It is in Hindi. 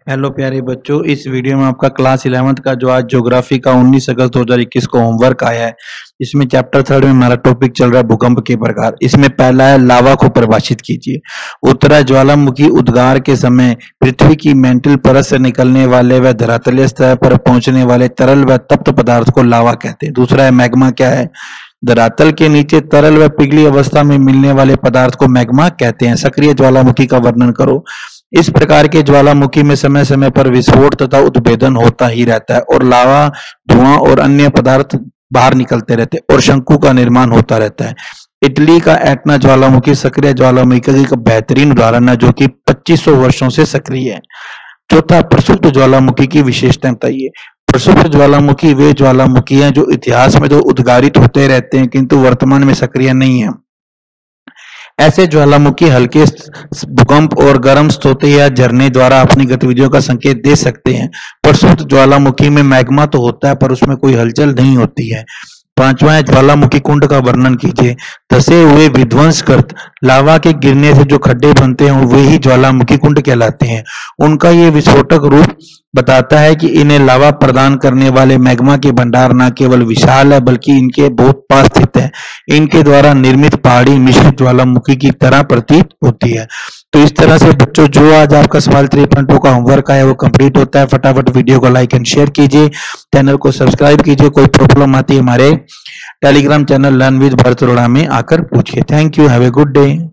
हेलो प्यारे बच्चों, इस वीडियो में आपका क्लास 11th का जो आज ज्योग्राफी का 19 अगस्त 2021 को होमवर्क आया है। इसमें चैप्टर 3 में हमारा टॉपिक चल रहा है भूकंप के प्रकार। इसमें पहला है लावा को परिभाषित कीजिए। उत्तरा ज्वालामुखी उद्गार के समय पृथ्वी की मेंटल परत से निकलने वाले व धरातलीय स्तर पर पहुंचने वाले तरल व तप्त पदार्थ को लावा कहते हैं। दूसरा है मैग्मा क्या है? धरातल के नीचे तरल व पिघली अवस्था में मिलने वाले पदार्थ को मैग्मा कहते हैं। सक्रिय ज्वालामुखी का वर्णन करो। इस प्रकार के ज्वालामुखी में समय समय पर विस्फोट तथा उद्भेदन होता ही रहता है और लावा, धुआं और अन्य पदार्थ बाहर निकलते रहते हैं और शंकु का निर्माण होता रहता है। इटली का एटना ज्वालामुखी सक्रिय ज्वालामुखी का एक बेहतरीन उदाहरण है जो कि 2500 वर्षों से सक्रिय है। चौथा, प्रसुप्त ज्वालामुखी की विशेषता बताइए। प्रसुप्त ज्वालामुखी वे ज्वालामुखी हैं जो इतिहास में तो उद्गारित होते रहते हैं किंतु वर्तमान में सक्रिय नहीं है। ऐसे ज्वालामुखी हल्के भूकंप और गर्म स्रोत या झरने द्वारा अपनी गतिविधियों का संकेत दे सकते हैं। प्रसुप्त ज्वालामुखी में मैग्मा तो होता है पर उसमें कोई हलचल नहीं होती है। पांचवा है ज्वालामुखी कुंड का वर्णन कीजिए। धसे हुए विध्वंसकृत लावा के गिरने से जो खड्डे बनते हैं वे ही ज्वालामुखी कुंड कहलाते हैं। उनका ये विस्फोटक रूप बताता है कि इन्हें लावा प्रदान करने वाले मैग्मा के भंडार न केवल विशाल है बल्कि इनके बहुत पास स्थित है। इनके द्वारा निर्मित पहाड़ी मिश्रित ज्वालामुखी की तरह प्रतीत होती है। तो इस तरह से बच्चों जो आज आपका सवाल 3.2 का होमवर्क आया वो कंप्लीट होता है। फटाफट वीडियो को लाइक एंड शेयर कीजिए, चैनल को सब्सक्राइब कीजिए। कोई प्रॉब्लम आती है हमारे Telegram channel learn with Bharat Arora में आकर पूछिए। Thank you, have a good day.